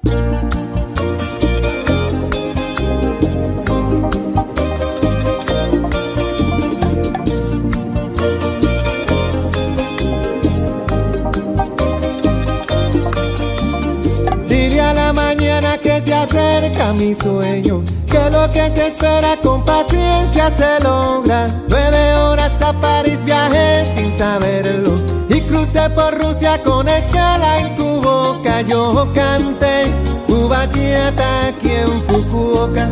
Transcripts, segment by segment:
Que se acerca mi sueño, que lo que se espera con paciencia se logra. 9 horas a París viajé sin saberlo y crucé por Rusia con escala en Fukuoka. Yo canté Ubachata aquí en Fukuoka.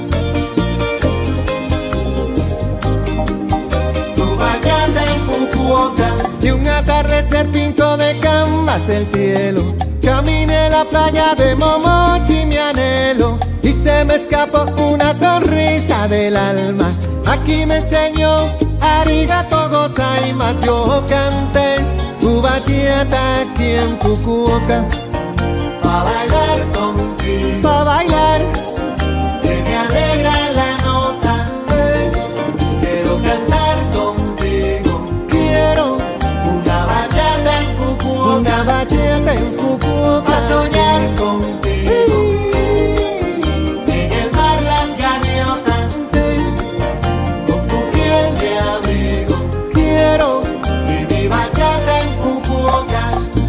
Ubachata en Fukuoka. Y un atardecer pintó de canvas el cielo. Caminé la playa de Momochi, mi anhelo, y se me escapó una sonrisa del alma. Aquí me enseñó arigato gozaimasu. Yo canté Ubachata aquí en Fukuoka. Pa' bailar contigo, pa' bailar, se me alegra la nota. Quiero cantar contigo, quiero una bachata en Fukuoka, una bachata en Fukuoka, pa' soñar contigo. En el mar las gaviotas, con tu piel de abrigo, quiero mi bachata en Fukuoka.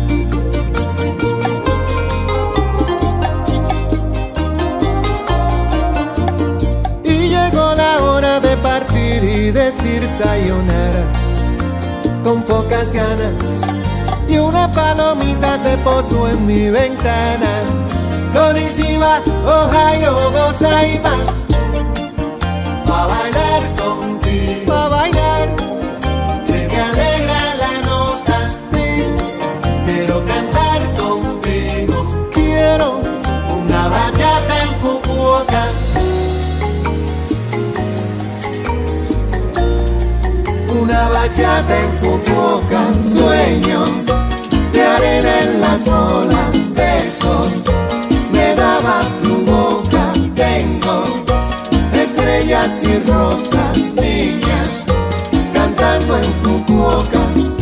Y llegó la hora de partir y decir sayonara con pocas ganas. Y una palomita se posó en mi ventana. Konnichiwa, ohayo gozaimasu. Pa' bailar contigo, pa' bailar, se me alegra la nota. Sí, quiero cantar contigo, quiero una bachata en Fukuoka. Una bachata en Fukuoka, sueños de arena en las olas, besos me daba tu boca. Tengo estrellas y rosas, niña, cantando en Fukuoka.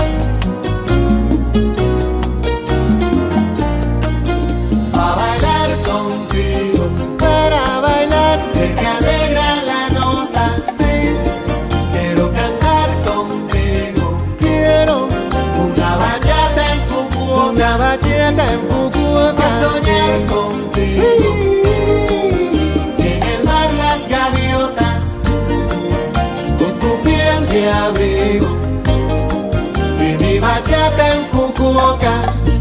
Pa' bailar contigo, para bailar, se me alegra la nota. Sí, quiero cantar contigo, quiero una bachata en Fukuoka, una bachata en Fukuoka, pa' soñar contigo. En el mar las gaviotas, con tu piel de abrigo, y mi bachata en Fukuoka.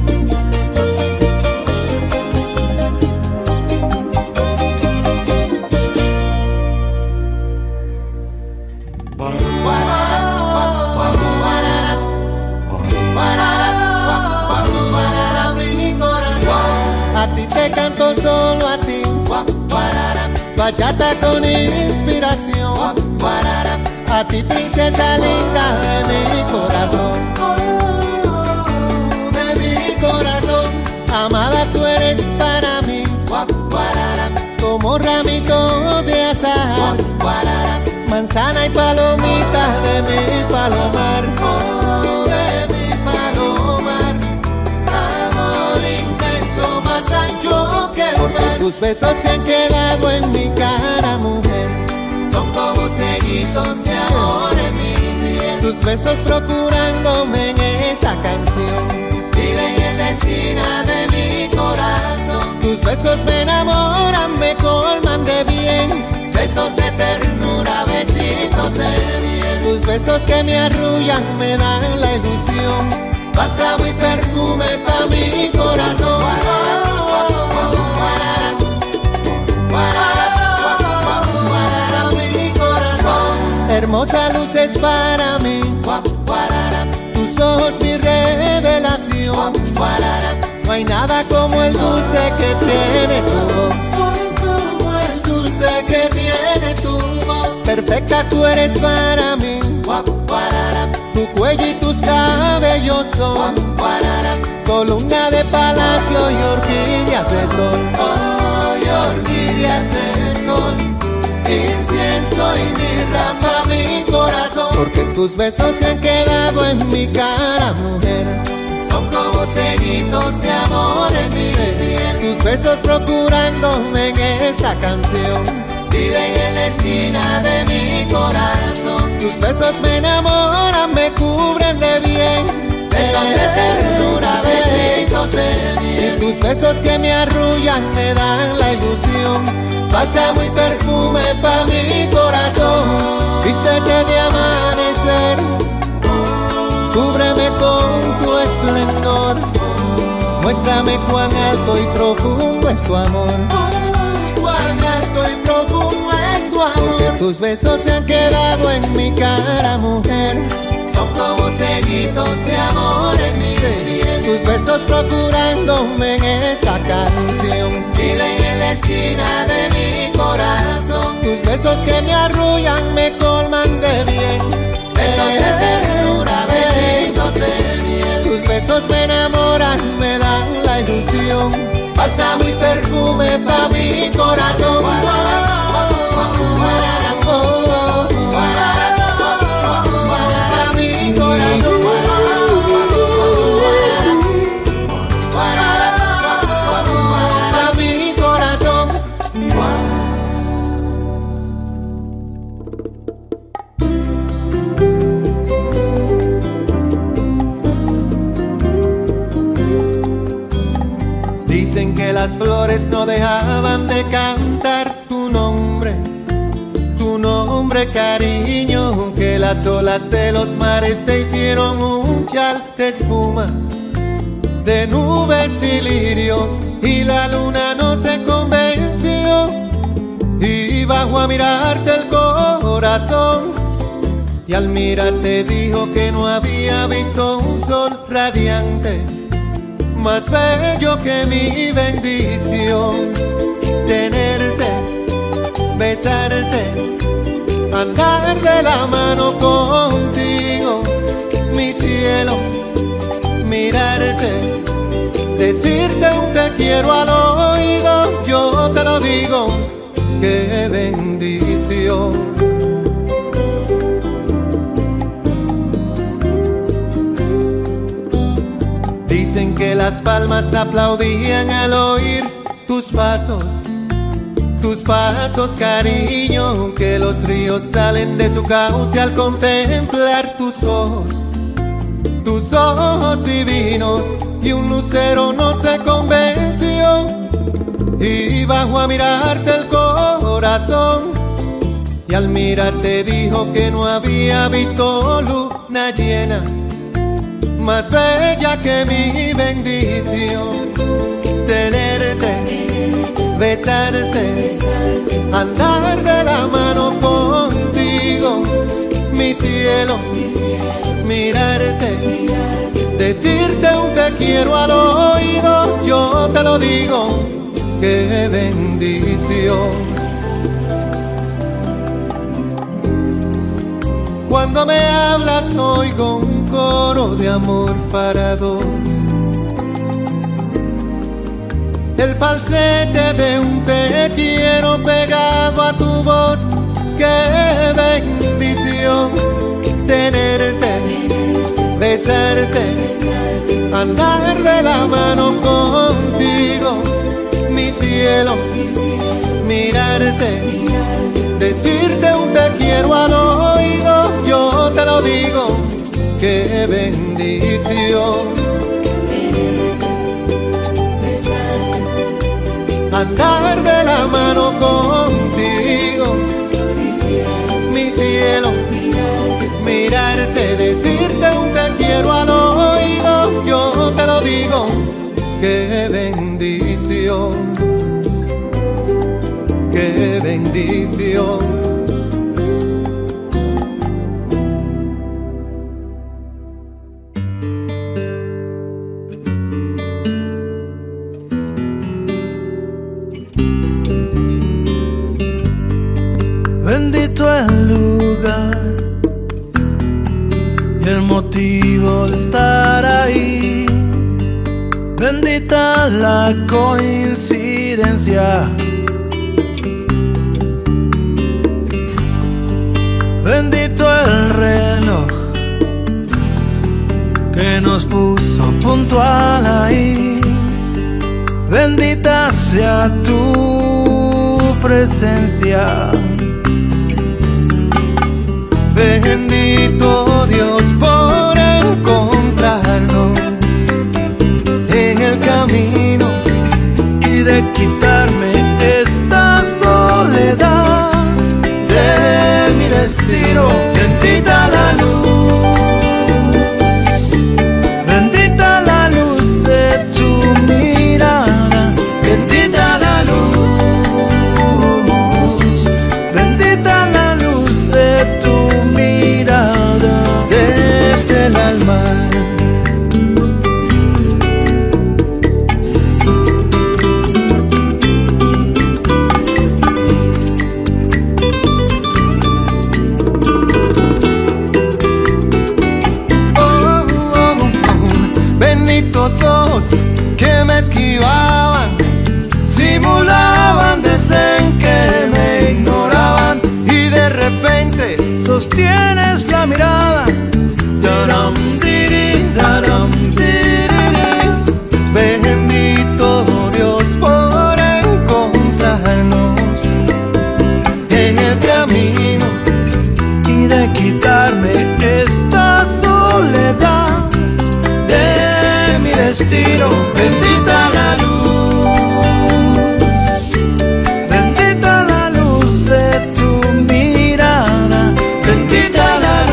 A ti te canto solo a ti, bachata con inspiración. A ti princesa linda de mi corazón, de mi corazón. Amada tú eres para mí, como ramito de azahar, manzana y palomita de mi palomar, de mi palomar. Amor inmenso, más ancho que el mar. Porque tus besos se han quedado en mi cara, mujer, son como sellizos de amor en mi piel. Tus besos procurándome en esta canción viven en la esquina de mi corazón. Tus besos me enamoran, me colman de bien, besos de ternura, besitos de miel. Tus besos que me arrullan me dan la ilusión, bálsamo y perfume pa' mi corazón. Hermosa luz es para mí, tus ojos mi revelación. No hay nada como el dulce que tiene tu voz, como el dulce que tiene tu voz. Perfecta tú eres para mí, tu cuello y tus cabellos son columna de palacio y orquídeas de sol. Oh, y orquídeas de sol, incienso y mirra pa' mi corazón. Porque tus besos se han quedado en mi cara, mujer, son como sellitos de amor en mi piel. Tus besos procurándome en esta canción. Viven en la esquina de mi corazón. Tus besos me enamoran, me cubren de bien. Besos de ternura, besitos de miel. Y tus besos que me arrullan me dan la ilusión. Bálsamo y perfume pa' mi corazón. Vístete de amanecer, cúbreme con tu esplendor. Muéstrame cuán alto y profundo es tu amor. Cuán alto y profundo es tu amor. Que tus besos se han quedado en mi cara, mujer. Son como sellitos de amor en mi piel. Tus besos procurándome en esta canción. Viven en la esquina de mi corazón. Tus besos que me arrullan, me colman de bien. Besos de ternura, besitos de miel. Tus besos me enamoran, me dan la ilusión. Bálsamo y perfume pa' mi corazón. Dicen que las flores no dejaban de cantar tu nombre, cariño. Que las olas de los mares te hicieron un chal de espuma, de nubes y lirios. Y la luna no se convenció y bajó a mirarte el corazón. Y al mirarte dijo que no había visto un sol radiante más bello que mi bendición. Tenerte, besarte, andar de la mano contigo, mi cielo, mirarte, decirte un te quiero al oído. Yo te lo digo, qué bendición. Dicen que las palmas aplaudían al oír tus pasos, cariño. Que los ríos salen de su cauce al contemplar tus ojos divinos. Y un lucero no se convenció y bajó a mirarte el corazón. Y al mirarte dijo que no había visto luna llena más bella que mi bendición. Tenerte, besarte, andar de la mano contigo, mi cielo, mirarte, decirte un te quiero al oído. Yo te lo digo, qué bendición. Cuando me hablas oigo un coro de amor para dos, el falsete de un te quiero pegado a tu voz. Qué bendición tenerte, besarte, andar de la mano contigo, mi cielo, mirarte, decirte un te quiero al oído. Yo te lo digo, qué bendición. Andar de la mano contigo, mi cielo, mirarte, decirte un te quiero al oído. Yo te lo digo, qué bendición, qué bendición. Bendito el lugar y el motivo de estar ahí. Bendita la coincidencia. Bendito el reloj que nos puso puntual ahí. bendita sea tu presencia. Bendito Dios por encontrarnos en el camino y de quitarme esta soledad de mi destino. Bendita la luz, bendita la luz de tu mirada, bendita la luz, bendita la luz de tu mirada desde el alma. Sos que me esquivaban, simulaban, dicen que me ignoraban y de repente sostienes la mirada. Daram, diri, daram, diri. Bendito Dios por encontrarnos en el camino Y de quitarme esta soledad de mi destino. Bendita la luz, bendita la luz de tu mirada, bendita la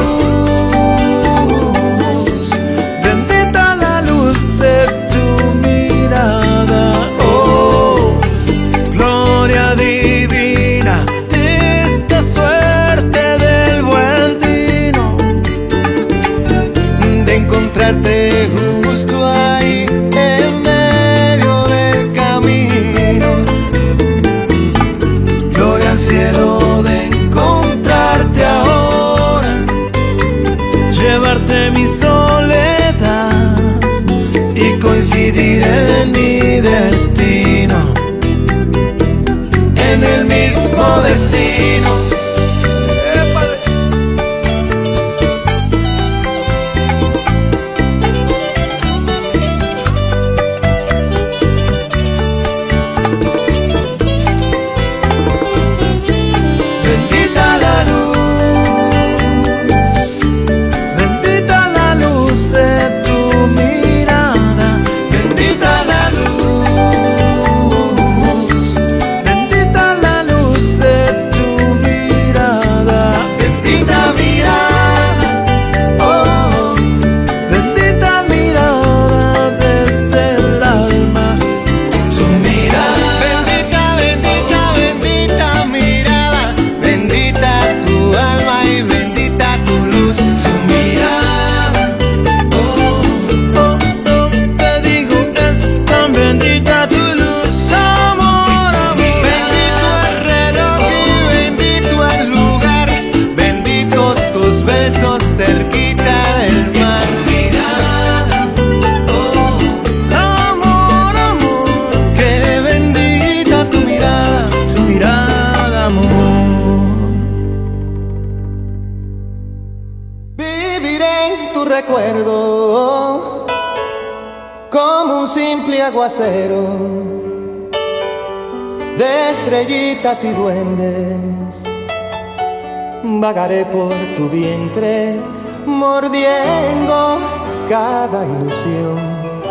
luz, bendita la luz de tu mirada. Oh, gloria divina de esta suerte del buen vino, de encontrarte justo ahí en medio del camino. gloria al cielo De encontrarte ahora, llevarte mi soledad y coincidir en mi destino, en el mismo destino. Bendita la luz, bendita la luz de tu mirada, bendita la luz, bendita la luz de tu mirada, bendita mirada, oh, bendita mirada desde el alma. tu mirada. Bendita, bendita, bendita mirada, bendita tu alma y bendita tu luz. Tu mirada, oh, Oh, oh, te digo, es tan bendita tu luz, amor, amor. bendito el reloj y bendito el lugar, benditos tus besos cerquita del mar. Tu mirada, oh, Amor, amor, qué bendita tu mirada, amor. Viviré en tu recuerdo como un simple aguacero de estrellitas y duendes. Vagaré por tu vientre mordiendo cada ilusión.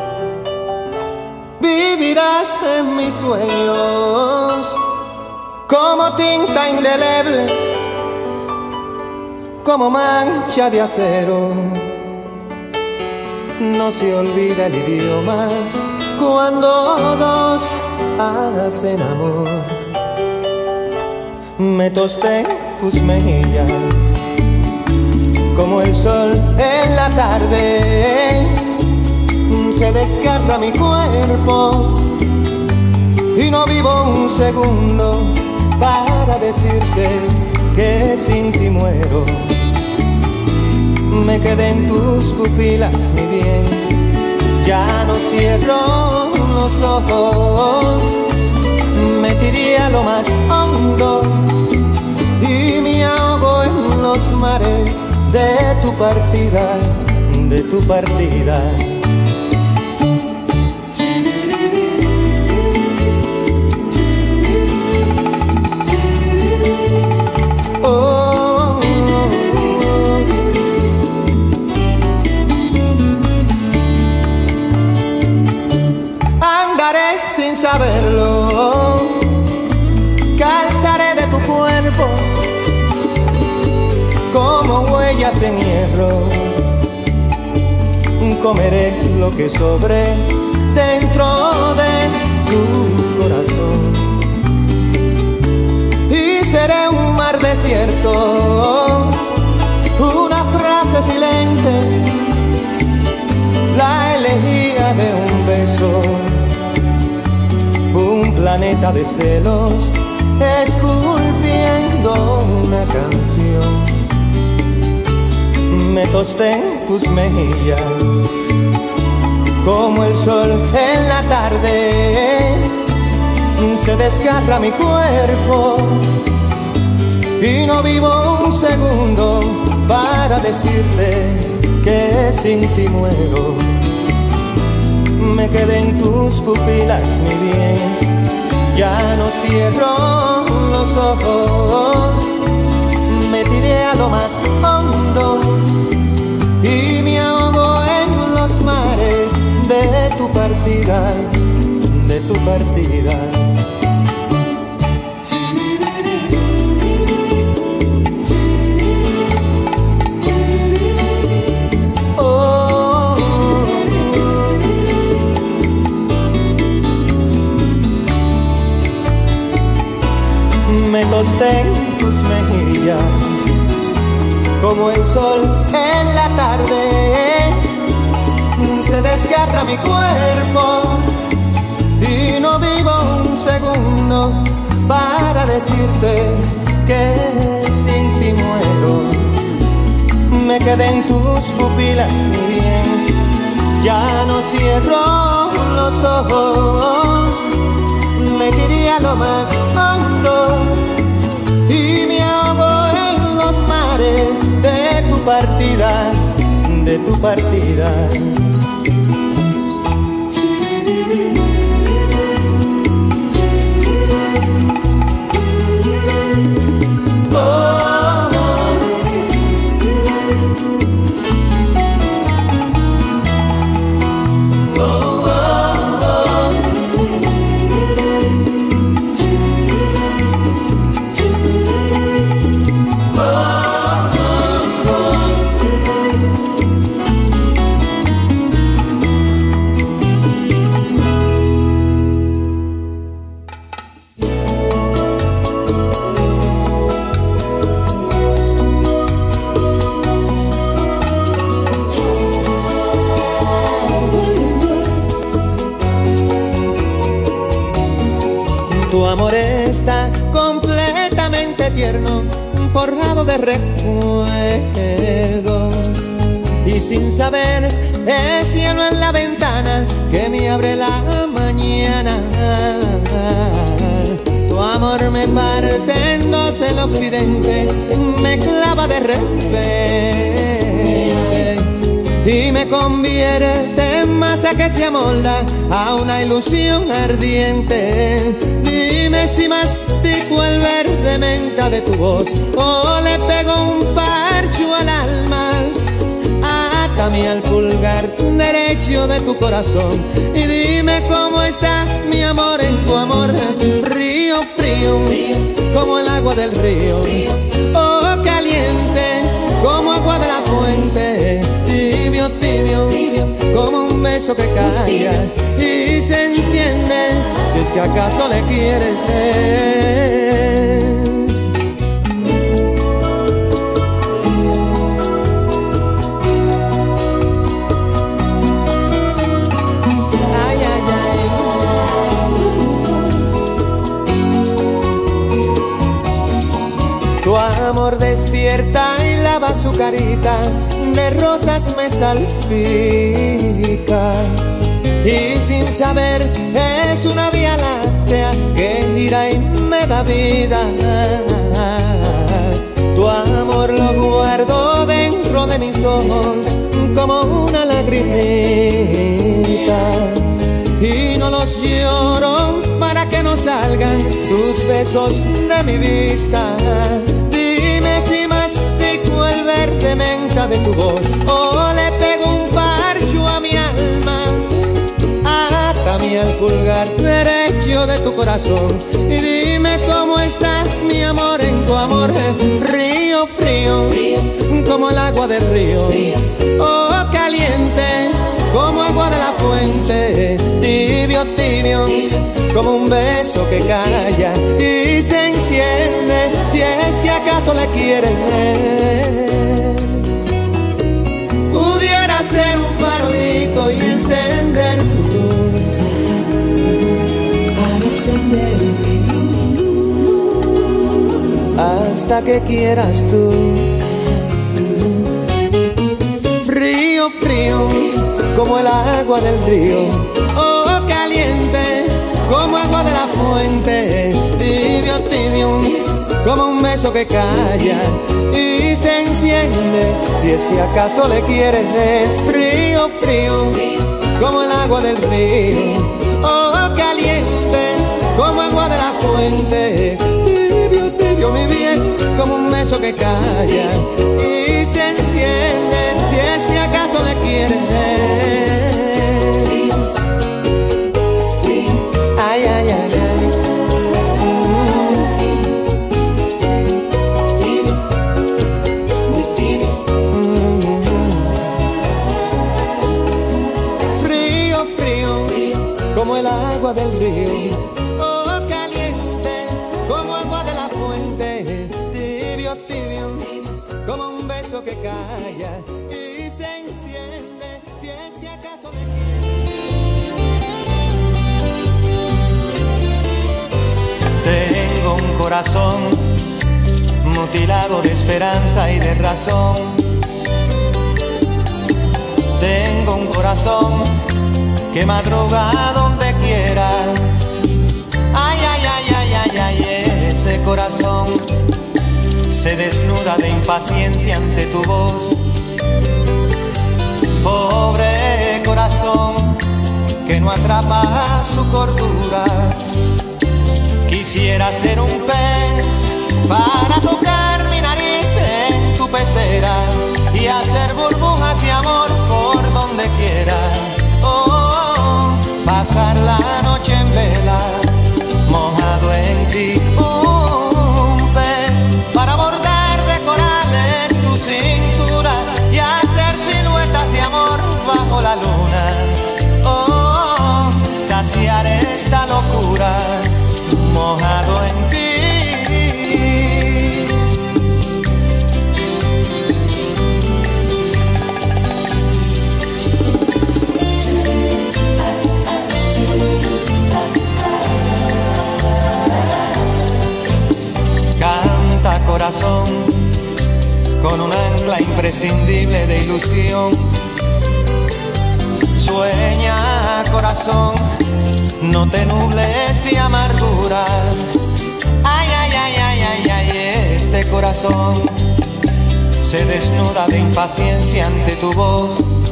Vivirás en mis sueños como tinta indeleble, como mancha de acero. No se olvida el idioma cuando dos hacen amor. Me tosté en tus mejillas como el sol en la tarde. Se desgarra mi cuerpo y no vivo un segundo para decirte que sin ti muero. Me quedé en tus pupilas, mi bien, ya no cierro los ojos. Me tiré a lo más hondo y me ahogo en los mares de tu partida, de tu partida. Pasaré sin saberlo, calzaré de tu cuerpo como huellas en hierro. Comeré lo que sobre dentro de tu corazón y seré un mar desierto, una frase silente, la elegía de un beso, un planeta de celos esculpiendo una canción. Me tosté en tus mejillas como el sol en la tarde, se desgarra mi cuerpo y no vivo un segundo para decirte que sin ti muero. Me quedé en tus pupilas, mi bien, ya no cierro los ojos. Me tiré a lo más hondo y me ahogo en los mares de tu partida, de tu partida. Me tosté en tus mejillas como el sol en la tarde, se desgarra mi cuerpo y no vivo un segundo para decirte que sin ti muero. Me quedé en tus pupilas, mi bien, ya no cierro los ojos. Me tiré a lo más hondo y me ahogo en los mares de tu partida, de tu partida. Tu amor está completamente tierno, forjado de recuerdos, y sin saber es cielo en la ventana que me abre la mañana. Tu amor me parte en dos el occidente, me clava de repente y me convierte en masa que se amolda a una ilusión ardiente. Dime si mastico el verde menta de tu voz o le pego un parcho al alma. Atame al pulgar derecho de tu corazón y dime cómo está mi amor en tu amor. Frío, frío, como el agua del río, o caliente como agua de la fuente. Tibio, tibio, como un beso que calla y se enciende, si es que acaso le quieres. Ay, ay, ay. Tu amor despierta y lava su carita, de rosas me salpica y sin saber es una vía láctea que gira y me da vida. Tu amor lo guardo dentro de mis ojos como una lagrimita y no los lloro para que no salgan tus besos de mi vista. Dime si mastico el verde menta de tu voz o le pego un parcho a mi alma. agárrame al pulgar derecho de tu corazón y dime cómo está mi amor en tu amor. Frío, frío, como el agua del río, oh caliente, como agua de la fuente, tibio, tibio, como un beso que calla y se enciende, si es que acaso le quieres. Pudiera ser un farolito y encender tu luz, para encender hasta que quieras tú. Frío, frío, como el agua del río, oh caliente, como agua de la fuente, tibio, tibio, como un beso que calla y se enciende, si es que acaso le quieres. Frío, frío, como el agua del río, oh caliente, como agua de la fuente, tibio, tibio, mi bien, como un beso que calla y se enciende, si es que acaso le quieres. Ay, ay, ay, ay. Frío, frío, como el agua del río, oh caliente, como agua de la fuente, tibio, tibio, como un beso que calla y se enciende, si es que acaso le quieres. Tengo un corazón mutilado de esperanza y de razón. Tengo un corazón que madruga donde quiera. Ay, ay, ay, ay, ay, ay, ese corazón se desnuda de impaciencia ante tu voz. Pobre corazón que no atrapa su cordura. Quisiera ser un pez para tocar mi nariz en tu pecera y hacer burbujas de amor por donde quiera. Oh, pasar la noche en vela, mojado en ti. Un pez para bordar de corales tu cintura y hacer siluetas de amor bajo la luna. Oh, saciar esta locura, mojado en ti. Canta corazón con un ancla imprescindible de ilusión. Sueña corazón, no te nubles de amargura. Ay, ay, ay, ay, ay, ay, este corazón se desnuda de impaciencia ante tu voz.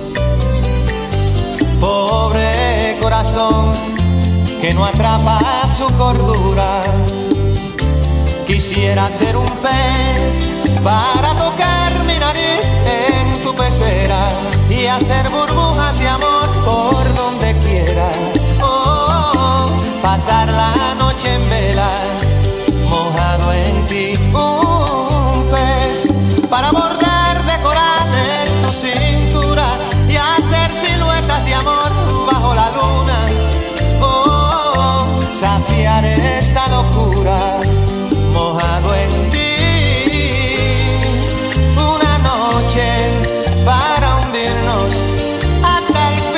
Pobre corazón que no atrapa su cordura. Quisiera ser un pez para tocar mi nariz en tu pecera y hacer burbujas de amor por donde quiera. Oh, pasar la noche en vela, mojado en ti. Un pez para bordar de corales tu cintura y hacer siluetas de amor bajo la luna. Oh, saciar esta locura, mojado en ti. Una noche para hundirnos hasta el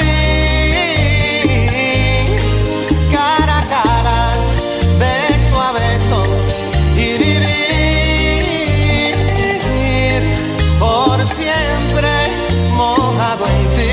fin, cara a cara, beso a beso y vivir por siempre mojado en ti.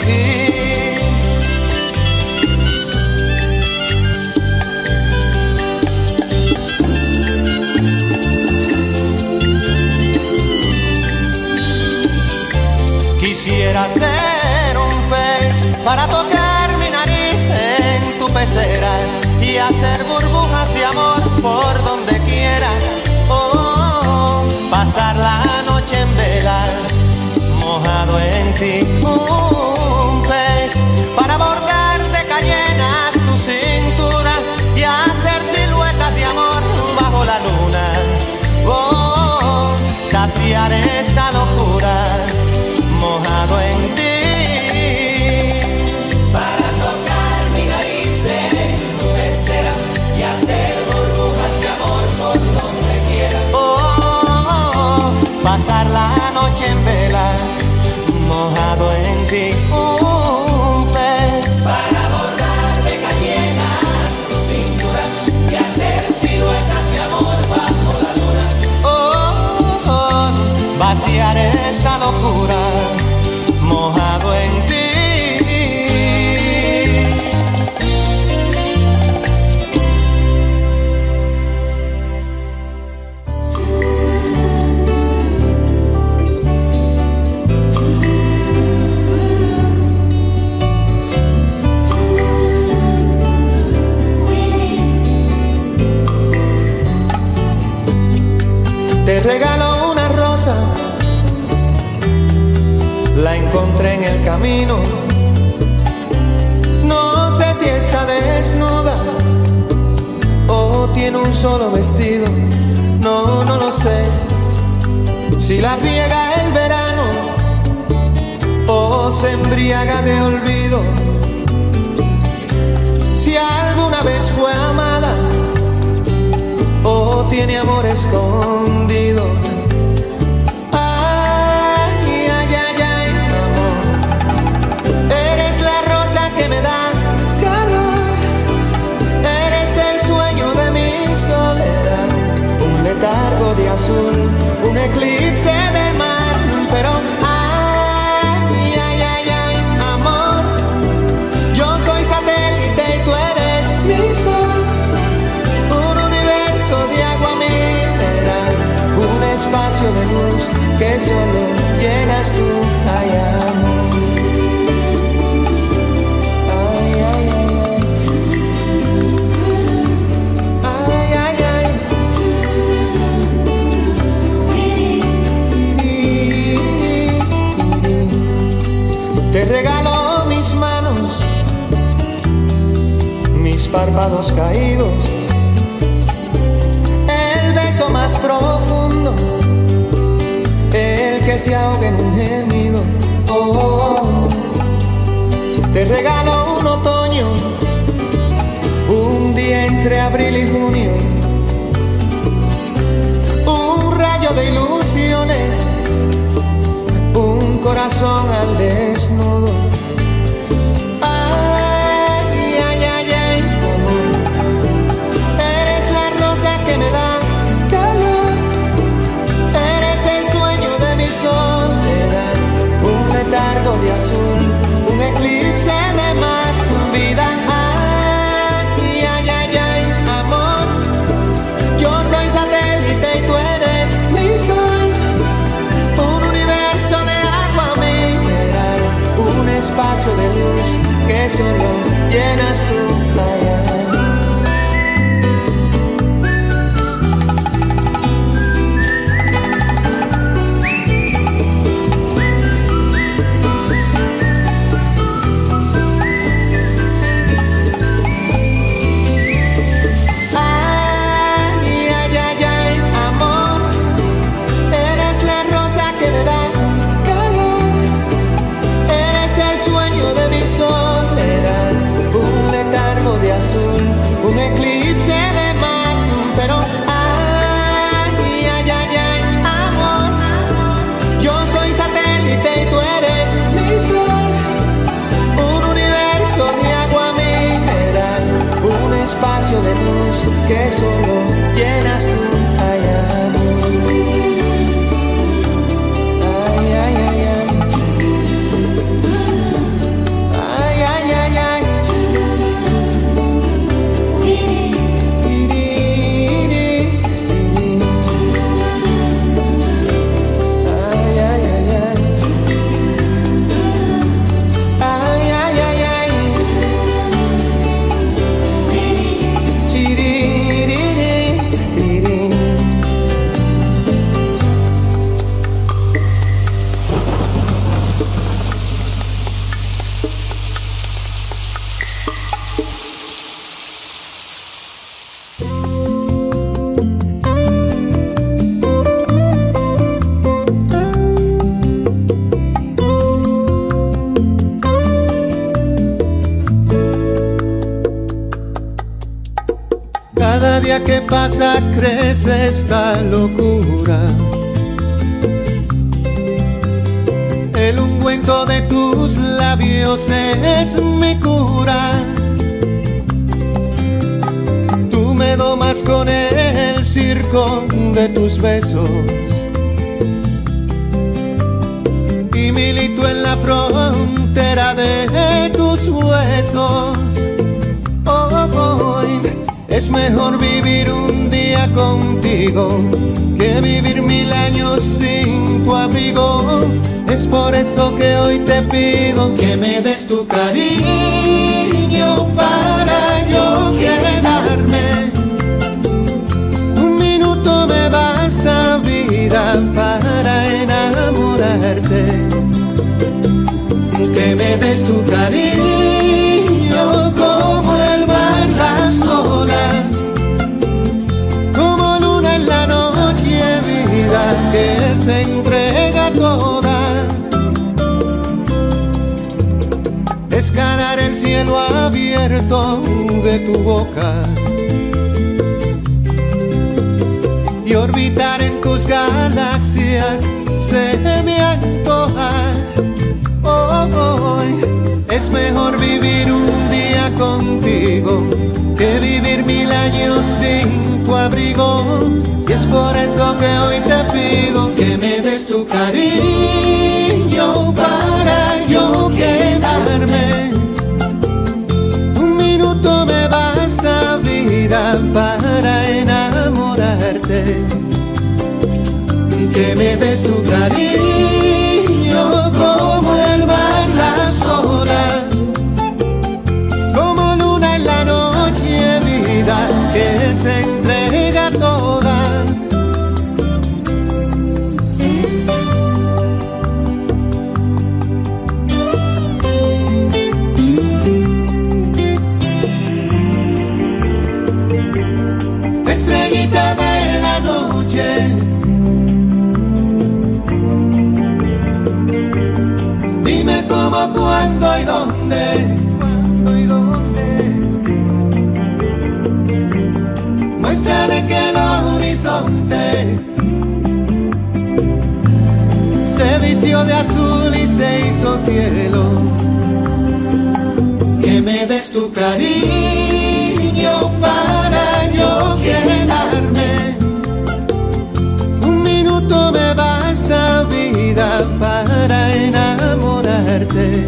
Quisiera ser un pez para tocar mi nariz en tu pecera y hacer burbujas de amor por donde quiera. Oh, pasar la noche en vela, mojado en ti. Un pez para bordar de cayena regalo una rosa, la encontré en el camino. No sé si está desnuda o tiene un solo vestido. No lo sé. Si la riega el verano o se embriaga de olvido. Si alguna vez fue amada o tiene amor escondido. Ay, ay, ay, ay, amor, eres la rosa que me da calor, eres el sueño de mi soledad, un letargo de azul, un eclipse de mar, pero ay, ay, ay, ay, amor, yo soy satélite y tú eres mi sol, un universo de agua mineral, un espacio de luz que solo llenas tú, ay, amor. Ay, ay, ay, ay. Ay, ay, ay. Te regalo mis manos, mis párpados caídos, el beso más profundo, el que se ahoga en un gemido. Oh, te regalo un otoño, un día entre abril y junio, un rayo de ilusiones, un corazón al desnudo. Ay, ay, ay, ay, amor, eres la rosa que me da calor, eres el sueño de mi soledad, un letargo de azul, un eclipse de mar, vida. Ay, ay, ay, ay, amor, yo soy satélite y tú eres mi sol, un universo de agua mineral, un espacio de luz que solo llenas tú, ay, ay. Ay, ay, ay, ay, amor, eres la rosa que me da calor, eres el sueño de mi soledad, un letargo de azul, un eclipse de mar, pero ay, ay, ay, ay, amor, yo soy satélite y tú eres mi sol, un universo de agua mineral, un espacio de luz que solo llenas tú, ay, amor. Ay, ay, ay, ay. Ay, ay, ay, ay. Ay, ay, ay, ay. Ay, ay, ay, ay. Chiririririri. Cada día que pasa crece esta locura. El ungüento de tus labios es mi cura. Tú me domas con el circo de tus besos y milito en la frontera de tus huesos. Hoy es mejor vivir un día contigo que vivir 1000 años sin tu abrigo. Es por eso que hoy te pido que me des tu cariño para yo quedarme. Un minuto me basta, vida. vivir un día contigo que vivir 1000 años sin tu abrigo. Y es por eso que hoy te pido que me des tu cariño para yo quedarme. Un minuto me basta, vida, para enamorarte. Que me des tu cariño como el mar, las olas, como luna en la noche, vida que se entrega toda. Estrellita de la noche, dime cómo, cuándo y dónde. Muéstrale que el horizonte se vistió de azul y se hizo cielo. Que me des tu cariño para yo quedarme. Un minuto me basta, vida, para enamorarte.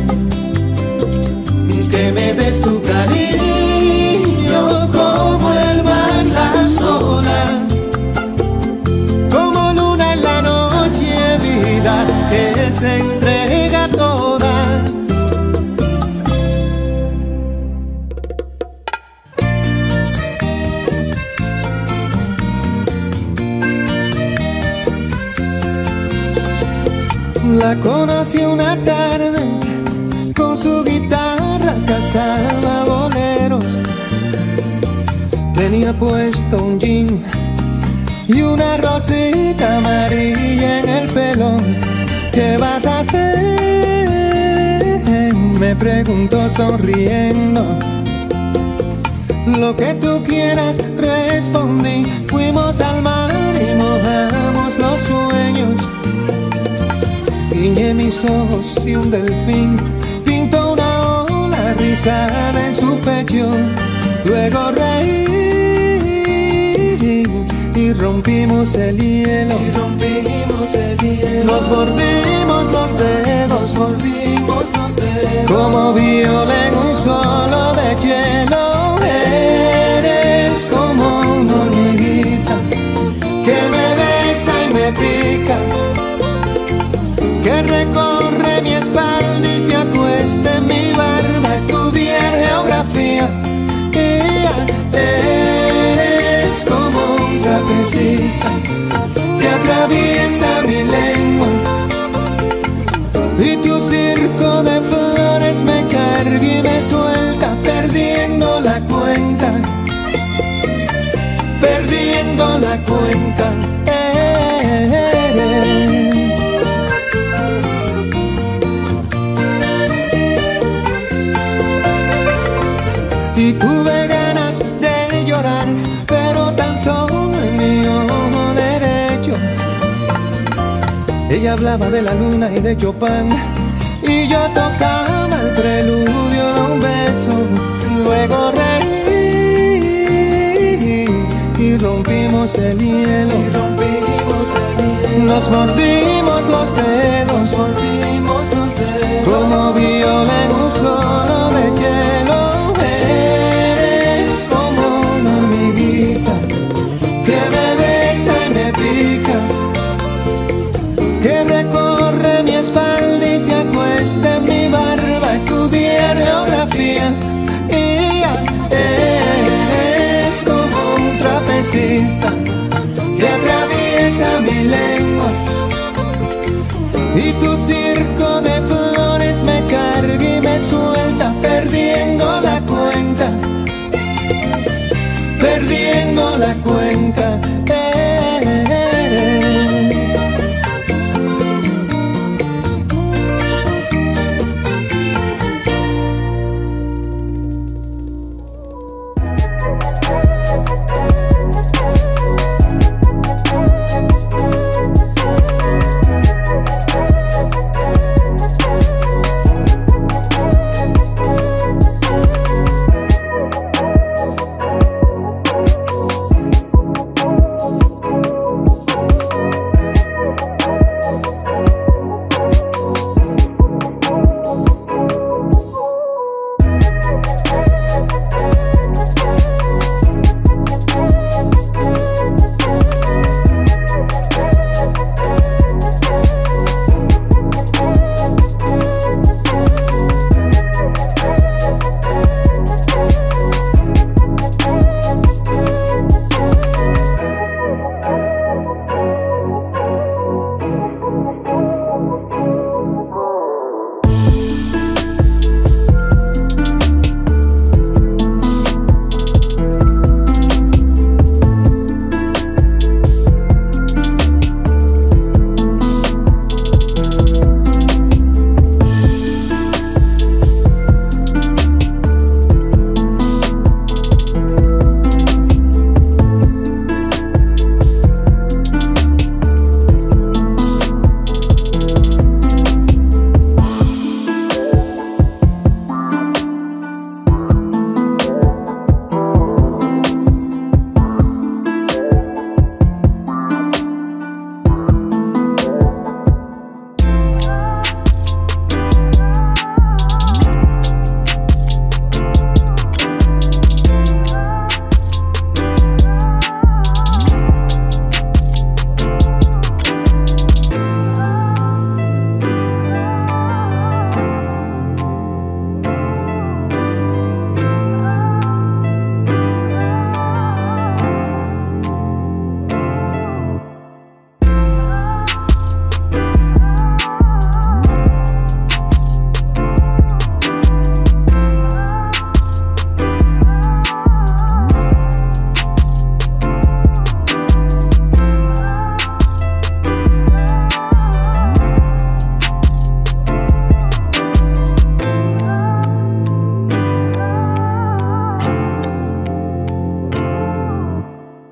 Que me des tu cariño como el mar, las olas, como luna en la noche, vida que se entrega toda. La conocí una tarde, con su guitarra cazaba boleros. Tenía puesto un jean y una rosita amarilla en el pelo. ¿Qué vas a hacer?, me preguntó sonriendo. Lo que tú quieras, respondí. Fuimos al mar y mojamos los sueños. Guiñé mis ojos y un delfín pintó una ola rizada en su pecho. Luego reí y rompimos el hielo. Nos mordimos los dedos, como viola en un solo de hielo. Eres como una hormiguita que me besa y me pica, que recorre mi espalda y se acuesta en mi barba. Estudié geografía. Eres como un trapecista que atraviesa mi lengua, y tu circo de flores me carga y me suelta, perdiendo la cuenta, perdiendo la cuenta. Y tuve ganas de llorar, pero tan solo en mi ojo derecho. Ella hablaba de la luna y de Chopin, y yo tocaba el preludio de un beso. Luego reí y rompimos el hielo. Nos mordimos los dedos, como viola en un solo de hielo. Eres como una hormiguita que me besa y me pica, que recorre mi espalda y se acuesta en mi barba. Estudié geografía. Y eres como un trapecista que atraviesa mi lengua, y tu circo de flores me carga y me suelta, perdiendo la cuenta, perdiendo la cuenta.